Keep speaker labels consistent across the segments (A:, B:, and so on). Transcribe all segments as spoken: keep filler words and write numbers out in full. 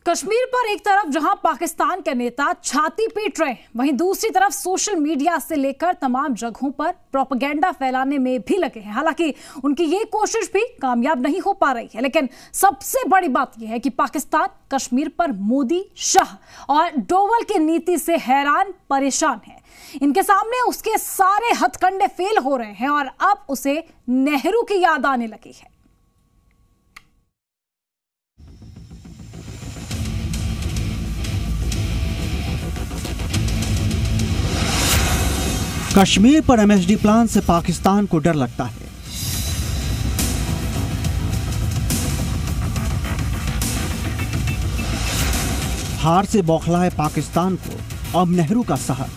A: कश्मीर पर एक तरफ जहां पाकिस्तान के नेता छाती पीट रहे हैं, वहीं दूसरी तरफ सोशल मीडिया से लेकर तमाम जगहों पर प्रोपेगेंडा फैलाने में भी लगे हैं। हालांकि उनकी ये कोशिश भी कामयाब नहीं हो पा रही है, लेकिन सबसे बड़ी बात यह है कि पाकिस्तान कश्मीर पर मोदी, शाह और डोवल की नीति से हैरान परेशान है। इनके सामने उसके सारे हथकंडे फेल हो रहे हैं और अब उसे नेहरू की याद आने लगी है।
B: कश्मीर पर एमएसडी प्लान से पाकिस्तान को डर लगता है। हार से बौखलाए पाकिस्तान को अब नेहरू का सहारा।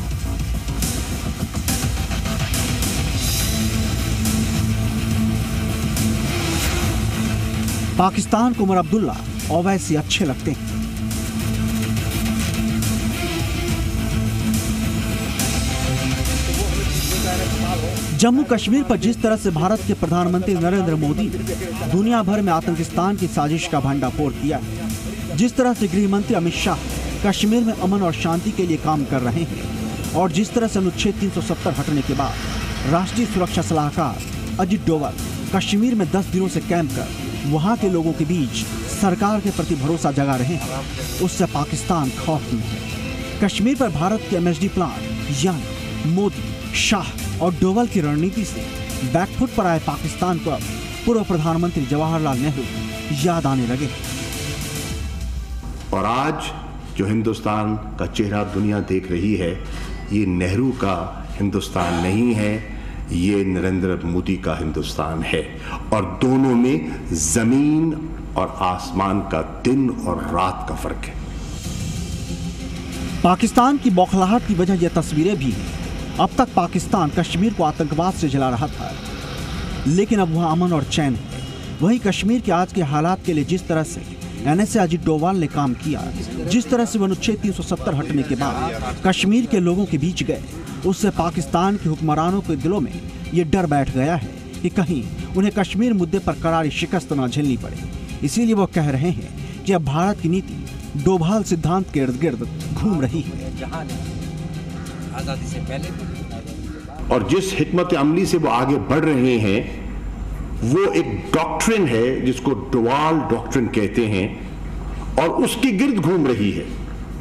B: पाकिस्तान को उमर अब्दुल्ला ओवैसी अच्छे लगते हैं। जम्मू कश्मीर पर जिस तरह से भारत के प्रधानमंत्री नरेंद्र मोदी ने दुनिया भर में आतंकिस्तान की साजिश का भंडाफोड़ किया है, जिस तरह से गृह मंत्री अमित शाह कश्मीर में अमन और शांति के लिए काम कर रहे हैं और जिस तरह से अनुच्छेद तीन सौ सत्तर हटने के बाद राष्ट्रीय सुरक्षा सलाहकार अजित डोवल कश्मीर में दस दिनों से कैंप कर वहां के लोगों के बीच सरकार के प्रति भरोसा जगा रहे हैं, उससे पाकिस्तान खौफ में है। कश्मीर पर भारत के एमएसडी प्लान यानी मोदी, शाह और डोवल की रणनीति से बैकफुट पर आए पाकिस्तान को अब पूर्व प्रधानमंत्री जवाहरलाल नेहरू याद आने लगे।
C: और आज जो हिंदुस्तान का चेहरा दुनिया देख रही है, ये नेहरू का हिंदुस्तान नहीं है, ये नरेंद्र मोदी का हिंदुस्तान है। और दोनों में जमीन और आसमान का, दिन और रात का फर्क है।
B: पाकिस्तान की बौखलाहट की वजह यह तस्वीरें भी हैं। अब तक पाकिस्तान कश्मीर को आतंकवाद से जला रहा था, लेकिन अब वहां अमन और चैन है। वहीं कश्मीर के आज के हालात के लिए जिस तरह से एनएसए अजित डोवाल ने काम किया, जिस तरह से अनुच्छेद तीन सौ सत्तर हटने के बाद कश्मीर के लोगों के बीच गए, उससे पाकिस्तान के हुक्मरानों के दिलों में ये डर बैठ गया है कि कहीं उन्हें कश्मीर मुद्दे पर करारी शिकस्त न झेलनी पड़े। इसीलिए वो कह रहे हैं कि अब भारत की नीति डोभाल सिद्धांत के इर्द गिर्द घूम रही है।
D: आजादी से पहले
C: और जिस हिकमत अमली से वो आगे बढ़ रहे हैं, वो एक डॉक्ट्रिन है जिसको डोवाल डॉक्ट्रिन कहते हैं, और उसकी गिर्द घूम रही है।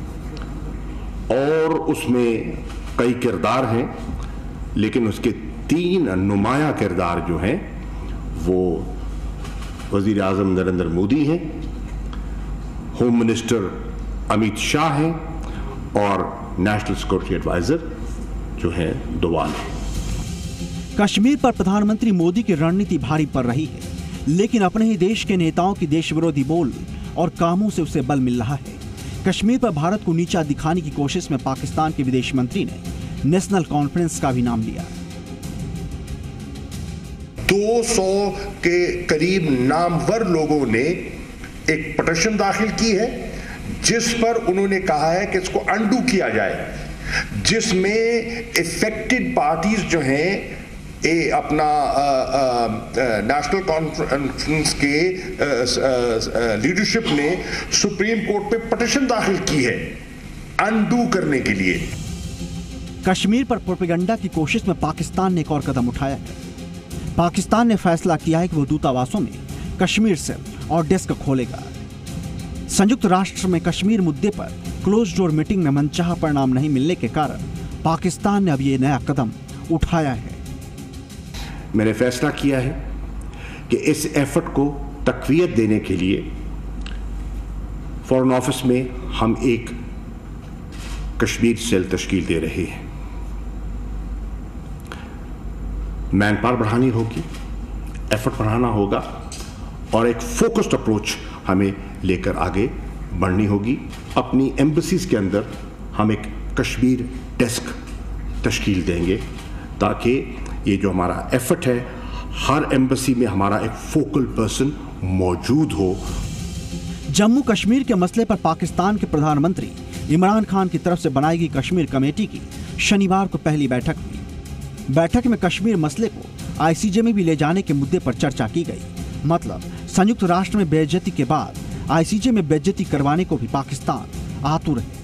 C: और उसमें कई किरदार हैं, लेकिन उसके तीन नुमाया किरदार जो हैं वो वजीर आजम नरेंद्र मोदी हैं, होम मिनिस्टर अमित शाह हैं और नेशनल सिक्योरिटी एडवाइजर जो है डोवाल है।
B: कश्मीर पर प्रधानमंत्री मोदी की रणनीति भारी पड़ रही है, लेकिन अपने ही देश के नेताओं की देश विरोधी बोल और कामों से उसे बल मिल रहा है। कश्मीर पर भारत को नीचा दिखाने की कोशिश में पाकिस्तान के विदेश मंत्री ने नेशनल कॉन्फ्रेंस का भी नाम लिया।
E: दो सौ के करीब नामवर लोगों ने एक पिटीशन दाखिल की है, जिस पर उन्होंने कहा है कि इसको अंडू किया जाए, जिसमें इफेक्टेड पार्टीज जो हैं ए अपना नेशनल कॉन्फ्रेंस के लीडरशिप ने सुप्रीम कोर्ट पे पिटीशन दाखिल की है अंडू करने के लिए।
B: कश्मीर पर प्रोपेगेंडा की कोशिश में पाकिस्तान ने एक और कदम उठाया है। पाकिस्तान ने फैसला किया है कि वो दूतावासों में कश्मीर सेल और डेस्क खोलेगा। संयुक्त राष्ट्र में कश्मीर मुद्दे पर क्लोज डोर मीटिंग में मनचाहा परिणाम नहीं मिलने के कारण पाकिस्तान ने अब ये नया कदम उठाया है।
C: मैंने फैसला किया है कि इस एफर्ट को तकवीयत देने के लिए फॉरेन ऑफिस में हम एक कश्मीर सेल तश्कील दे रहे हैं। मैन पावर बढ़ानी होगी, एफर्ट बढ़ाना होगा और एक फोकस्ड अप्रोच हमें लेकर आगे बढ़नी होगी। अपनी एम्बेसीज के अंदर हम एक कश्मीर डेस्क तश्कील देंगे, ताकि ये जो हमारा एफर्ट है, हर एम्बेसी में हमारा एक फोकल पर्सन मौजूद हो।
B: जम्मू कश्मीर के मसले पर पाकिस्तान के प्रधानमंत्री इमरान खान की तरफ से बनाई गई कश्मीर कमेटी की शनिवार को पहली बैठक हुई। बैठक में कश्मीर मसले को आईसीजे में भी ले जाने के मुद्दे पर चर्चा की गई। मतलब संयुक्त राष्ट्र में बेइज्जती के बाद आईसीजे में बेइज्जती करवाने को भी पाकिस्तान आतुर है।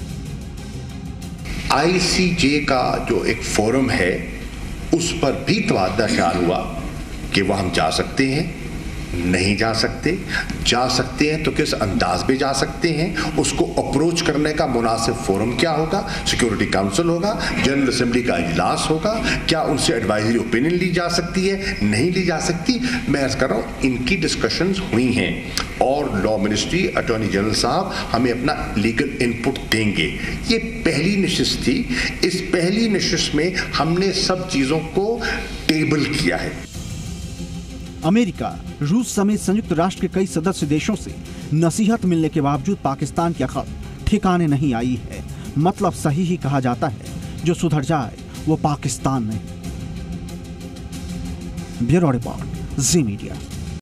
E: आईसीजे का जो एक फोरम है उस पर भी तबादला ख्याल हुआ कि वह हम जा सकते हैं, नहीं जा सकते, जा सकते हैं तो किस अंदाज में जा सकते हैं, उसको अप्रोच करने का मुनासिब फोरम क्या होगा, सिक्योरिटी काउंसिल होगा, जनरल असेंबली का इजलास होगा, क्या उनसे एडवाइजरी ओपिनियन ली जा सकती है, नहीं ली जा सकती। मैं अर्ज कर रहा हूँ इनकी डिस्कशंस हुई हैं और लॉ मिनिस्ट्री, अटॉर्नी जनरल साहब हमें अपना लीगल इनपुट देंगे। ये पहली नशिस्त थी, इस पहली नशिस्त में हमने सब चीज़ों को टेबल किया है।
B: अमेरिका, रूस समेत संयुक्त राष्ट्र के कई सदस्य देशों से नसीहत मिलने के बावजूद पाकिस्तान की अकल ठिकाने नहीं आई है। मतलब सही ही कहा जाता है, जो सुधर जाए वो पाकिस्तान नहीं। Bureau report, Zee media.